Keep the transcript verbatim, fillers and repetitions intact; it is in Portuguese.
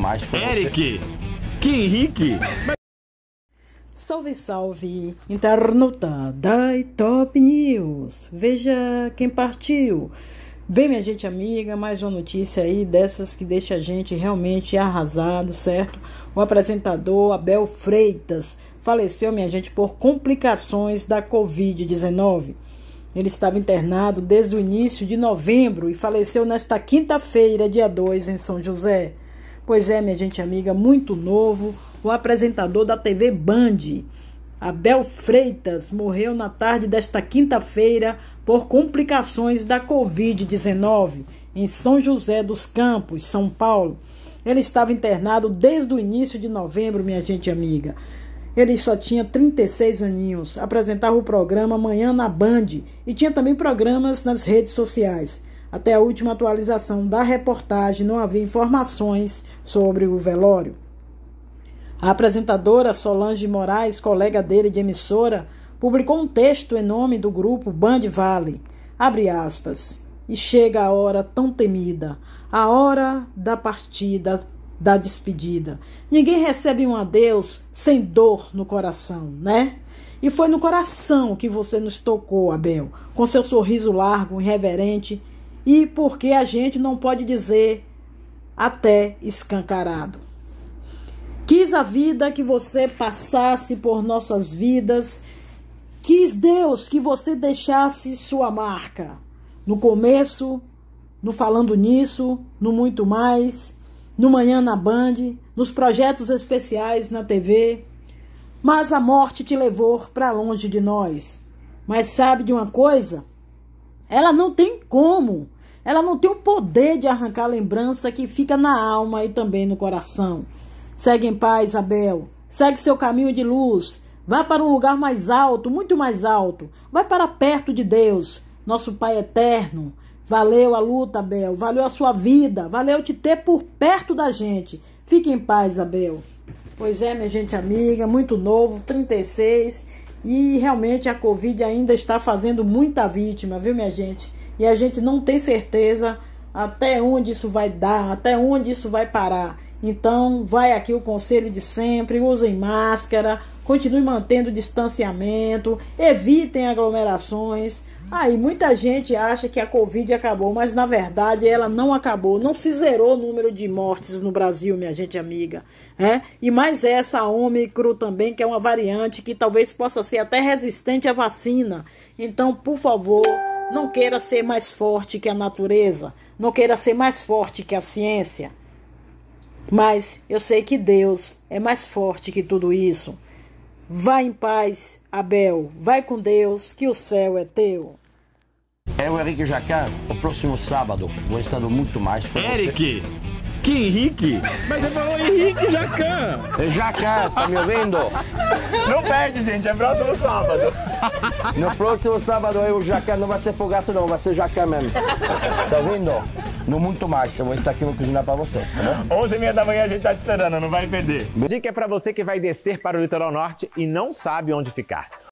mais pra você. Eric! Que Henrique! Salve, salve, internauta da Top News. Veja quem partiu. Bem, minha gente amiga, mais uma notícia aí dessas que deixa a gente realmente arrasado, certo? O apresentador Abel Freitas faleceu, minha gente, por complicações da covid dezenove. Ele estava internado desde o início de novembro e faleceu nesta quinta-feira, dia dois, em São José. Pois é, minha gente amiga, muito novo, o apresentador da T V Band, Abel Freitas, morreu na tarde desta quinta-feira por complicações da covid dezenove em São José dos Campos, São Paulo. Ele estava internado desde o início de novembro, minha gente amiga. Ele só tinha trinta e seis aninhos, apresentava o programa Manhã na Band e tinha também programas nas redes sociais. Até a última atualização da reportagem não havia informações sobre o velório. A apresentadora Solange Moraes, colega dele de emissora, publicou um texto em nome do grupo Band Vale, abre aspas, e chega a hora tão temida, a hora da partida, da despedida. Ninguém recebe um adeus sem dor no coração, né? E foi no coração que você nos tocou, Abel, com seu sorriso largo, irreverente, e porque a gente não pode dizer até escancarado. Quis a vida que você passasse por nossas vidas, quis Deus que você deixasse sua marca, no começo, no Falando Nisso, no Muito Mais, no Manhã na Band, nos projetos especiais na T V, mas a morte te levou para longe de nós. Mas sabe de uma coisa? Ela não tem como, ela não tem o poder de arrancar a lembrança que fica na alma e também no coração. Segue em paz, Abel. Segue seu caminho de luz. Vá para um lugar mais alto, muito mais alto. Vai para perto de Deus, nosso Pai eterno. Valeu a luta, Abel. Valeu a sua vida. Valeu te ter por perto da gente. Fique em paz, Abel. Pois é, minha gente amiga, muito novo, trinta e seis. E realmente a Covid ainda está fazendo muita vítima, viu, minha gente? E a gente não tem certeza até onde isso vai dar, até onde isso vai parar. Então, vai aqui o conselho de sempre, usem máscara, continue mantendo o distanciamento, evitem aglomerações. Aí, muita gente acha que a Covid acabou, mas na verdade ela não acabou, não se zerou o número de mortes no Brasil, minha gente amiga. É? E mais essa Ômicron também, que é uma variante que talvez possa ser até resistente à vacina. Então, por favor, não queira ser mais forte que a natureza, não queira ser mais forte que a ciência. Mas eu sei que Deus é mais forte que tudo isso. Vai em paz, Abel. Vai com Deus, que o céu é teu. É o Eric Jacan. O próximo sábado vou estar no Muito Mais pra você. Eric! Que Henrique! Mas você falou Henrique Jacan! É Jacan, tá me ouvindo? Não perde, gente. É próximo sábado. No próximo sábado é o Jacan. Não vai ser fogaço não, vai ser Jacan mesmo. Tá ouvindo? No Muito Mais, eu vou estar aqui, vou cozinhar pra vocês, tá bom? onze e meia da manhã a gente tá te esperando, não vai perder. Dica é pra você que vai descer para o litoral norte e não sabe onde ficar.